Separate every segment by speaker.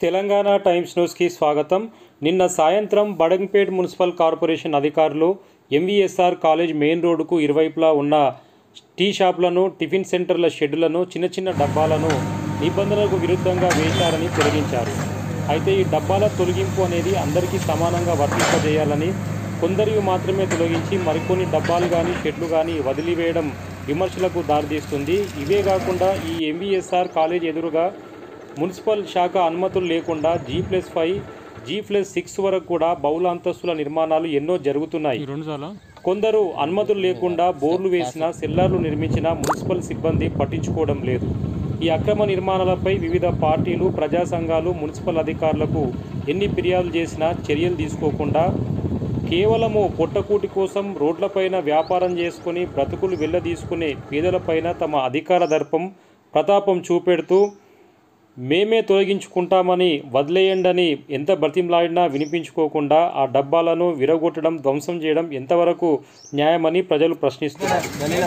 Speaker 1: Telangana times న్యూస్కి స్వాగతం. నిన్న సాయంత్రం బడంగ్పేట్ మున్సిపల్ కార్పొరేషన్ అధికారులు ఎంవీఎస్ఆర్ కాలేజ్ మెయిన్ రోడ్డుకు ఇరువైపులా ఉన్న టీ షాపులను, టిఫిన్ సెంటర్ల షెడ్డులను, చిన్న చిన్న డబ్బాలను నిబంధనలకు విరుద్ధంగా వేశారని తొలగించారు. అయితే ఈ డబ్బాల తొలగింపు అనేది అందరికీ సమానంగా వర్తింపజేయాలని, కొందరివి మాత్రమే తొలగించి మరికొన్ని డబ్బాలు కానీ షెడ్లు కానీ వదిలివేయడం విమర్శలకు దారితీస్తుంది. ఇవే కాకుండా ఈ ఎంవీఎస్ఆర్ కాలేజ్ ఎదురుగా మున్సిపల్ శాఖ అనుమతులు లేకుండా G+5, G+6 వరకు కూడా బహుళ అంతస్తుల నిర్మాణాలు ఎన్నో జరుగుతున్నాయి. కొందరు అనుమతులు లేకుండా బోర్లు వేసిన, సెల్లార్లు నిర్మించిన మున్సిపల్ సిబ్బంది పట్టించుకోవడం లేదు. ఈ అక్రమ నిర్మాణాలపై వివిధ పార్టీలు, ప్రజా సంఘాలు మున్సిపల్ అధికారులకు ఎన్ని ఫిర్యాదులు చేసినా చర్యలు తీసుకోకుండా కేవలము పొట్టకూటి కోసం రోడ్లపైన వ్యాపారం చేసుకుని బ్రతుకులు వెళ్ళదీసుకునే పేదలపైన తమ అధికార దర్పం, ప్రతాపం చూపెడుతూ మేమే తొలగించుకుంటామని వదిలేయండని ఎంత బ్రతిమలాడినా వినిపించుకోకుండా ఆ డబ్బాలను విరగొట్టడం, ధ్వంసం చేయడం ఎంతవరకు న్యాయమని ప్రజలు ప్రశ్నిస్తున్నారు.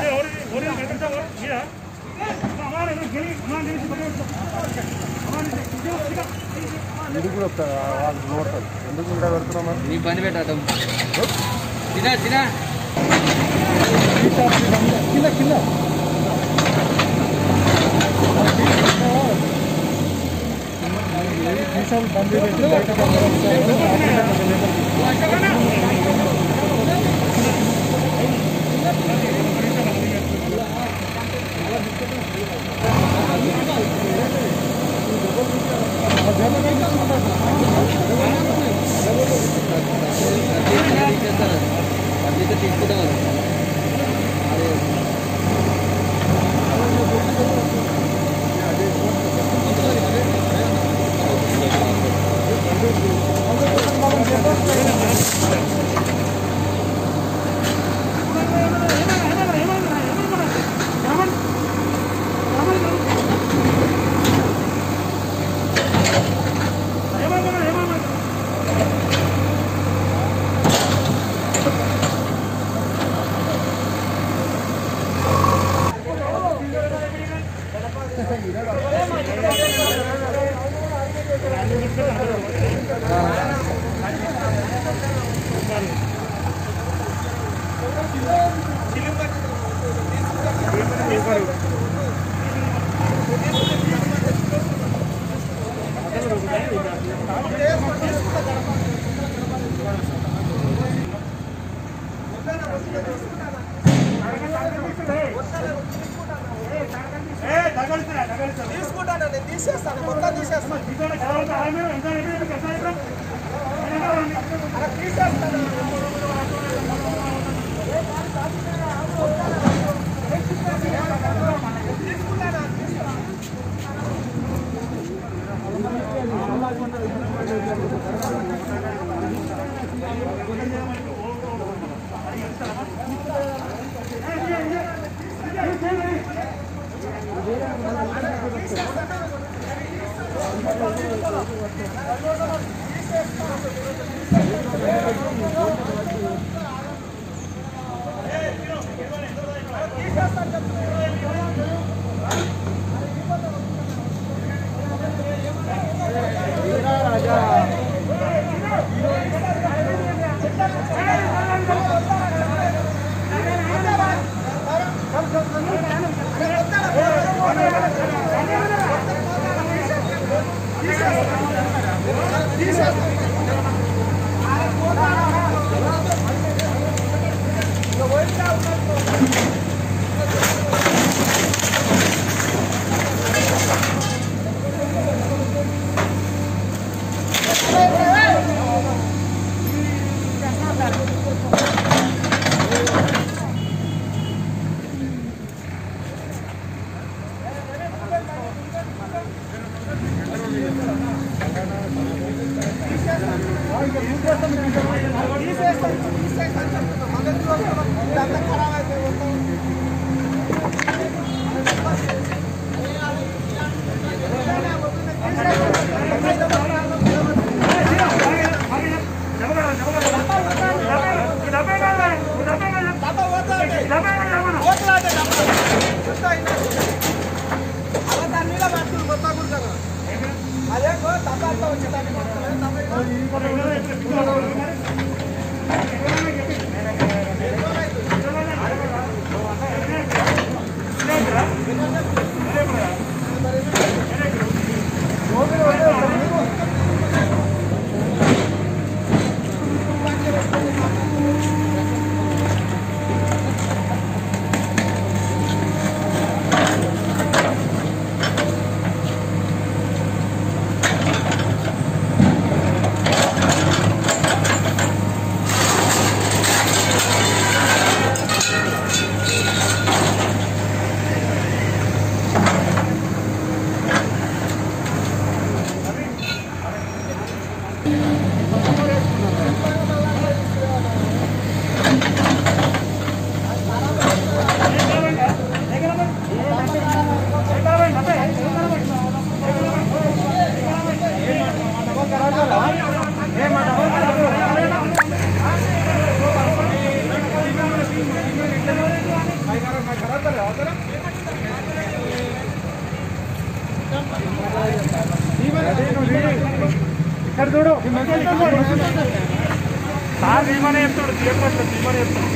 Speaker 2: తీసేస్తాను, మొత్తం తీసేస్తాను. ఖరాబ్ అయిపోయి ఇక్కడ చూడు సార్ తీమనే చెప్తాడు తీమనే చెప్తాడు